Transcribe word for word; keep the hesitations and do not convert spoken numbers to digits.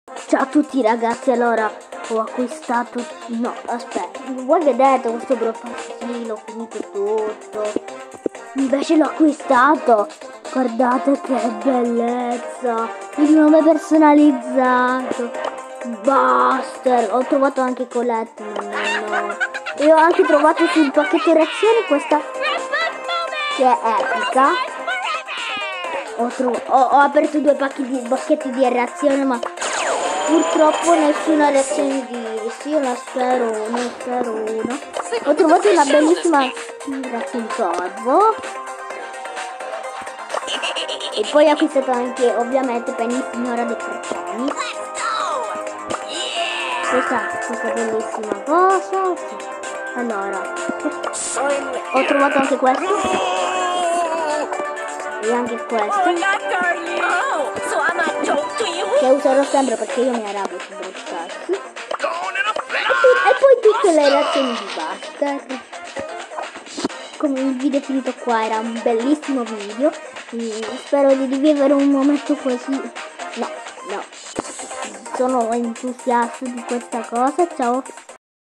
Ciao a tutti ragazzi, allora ho acquistato, no aspetta, voi vedete questo propassino, l'ho finito tutto, invece l'ho acquistato, guardate che bellezza, il nome personalizzato, Buster, ho trovato anche Colette, no, e ho anche trovato sul pacchetto reazioni questa che è epica. Ho, ho, ho aperto due pacchetti di, pacchetti di reazione, ma purtroppo nessuna reazione di Iris. Io la spero, ne spero una. Ho trovato una bellissima reazione corvo. E poi ho acquistato anche ovviamente Penny Signora dei Crociani. Questa, questa bellissima cosa. Allora, ho trovato anche questo. E anche questo che userò sempre perché io mi arrabbio su Brawl Stars. E poi tutte le reazioni di Buster. Come il video finito qua, era un bellissimo video, spero di rivivere un momento così. No, no, sono entusiasta di questa cosa. Ciao.